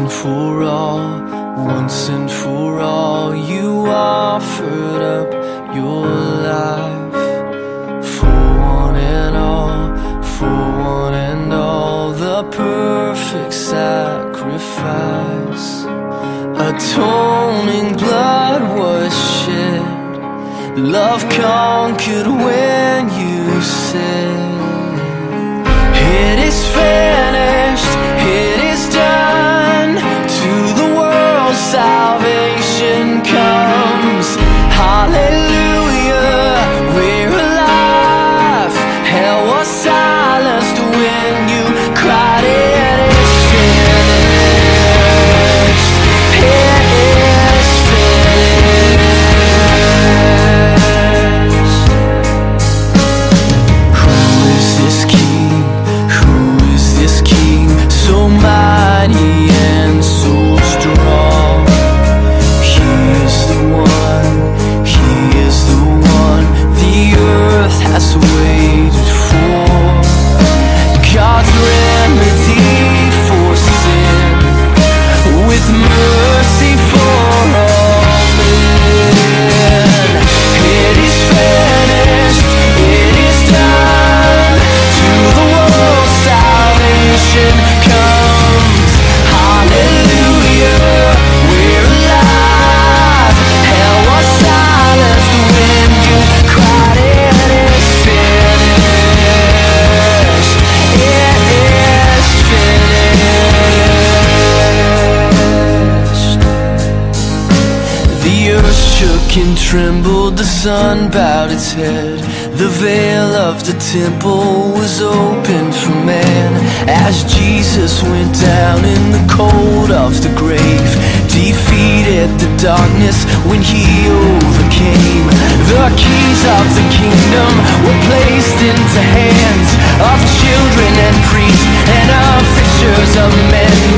and for all, once and for all, you offered up your life for one and all, for one and all, the perfect sacrifice. Atoning blood was shed, love conquered when you said, it is finished, it is done. To the world salvation comes. Hallelujah, we're alive. Hell was silenced when you cried, it is finished, it is finished. Who is this king? Who is this king? So mighty and so strong. He is the one, he is the one the earth has waited for. God's remedy for sin, with mercy for all men. It is finished, it is done. To the world salvation comes. Hallelujah, we're alive. Hell was silenced when you cried, it is finished, it is finished. The earth shook and trembled, the sun bowed its head. The veil of the temple was opened for man, as Jesus went down in the cold of the grave, defeated the darkness when he overcame. The keys of the kingdom were placed into hands of children and priests and of fishers of men.